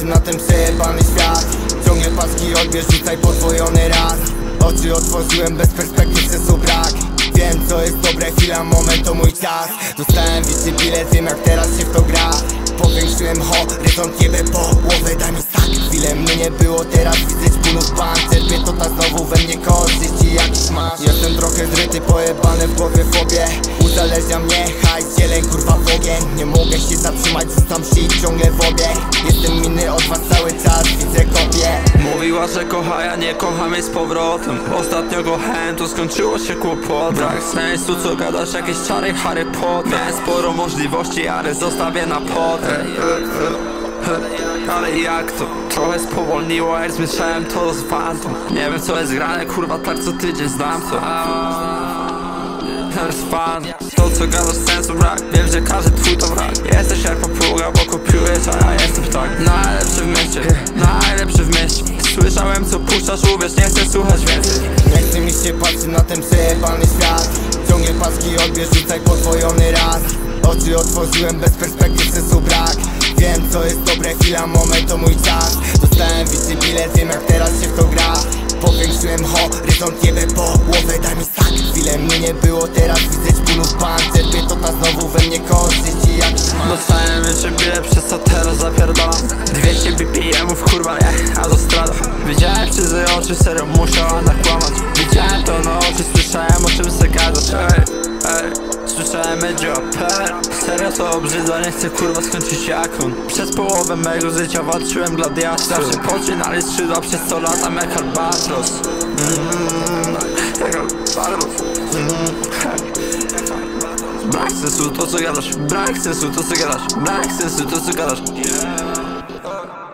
patrzy na ten przejebany świat. Ciągle paski odbierz, rzucaj podwojony raz. Oczy otworzyłem, bez perspektyw sensu brak. Wiem co jest dobre, chwila, moment to mój czas. Dostałem wicy bilet, wiem jak teraz się w to gra. Powiększyłem horyzont, jebę połowę, daj mi sak. Chwilę mnie nie było, teraz widzę bólów pan. Czerpie to ta znowu we mnie korzyści jakiś masz. Jestem trochę zryty, pojebany w głowie fobie. Uzależnia mnie hajs, zieleń kurwa w ogień. Nie mogę się zatrzymać, rzucam shit ciągle w obieg. Jestem inny od was cały czas, widzę kopię. Mówiła, że kocha, ja nie kocham jej z powrotem. Ostatnio kochałem, to skończyło się kłopotem. Brak sensu, co gadasz, jakieś czary Harry Potter. Miałem sporo możliwości, ale zostawię na potem. Ale jak to? Trochę spowolniło, jak zmieszałem to z fantom. Nie wiem co jest grane, kurwa, tak co tydzień znam to. Fan. To co gadasz sensu brak. Wiem, że każdy twój to wrak. Jesteś jak papuga, bo kopiujesz, a ja jestem ptak. Najlepszy w mieście, najlepszy w mieście. Słyszałem co puszczasz, uwierz, nie chcę słuchać więcej. Nie chce mi się patrzeć na ten przejebany świat. Ciągle paski odbierz, rzucaj podwojony raz. Oczy otworzyłem, bez perspektyw sensu brak. Wiem co jest dobre, chwila, moment to mój czas. Dostałem wicy bilet, wiem jak teraz się w to gra. Powiększyłem horyzont, jebę połowę, daj mi sak. Chwilę mnie nie było, teraz widzę bólów pan. Czerpie to ta znowu we mnie korzyści jakiś masz. Dostałem jeszcze bilet, przez co teraz zapierdalam. 200 BPM-ów, kurwa, nie, autostrada. Widziałem przez jej oczy, serio musiała nakłamać. Widziałem to na oczy, słyszałem o czym se gadasz. Słyszałem Medioper. Serio to obrzydza, nie chcę kurwa skończyć jak on. Przez połowę mego życia walczyłem dla diabła. Zawsze poczynali skrzydła, przez co latam jak albatros. Jak albatros. Brak sensu to co gadasz, brak sensu to co gadasz, brak sensu to co gadasz.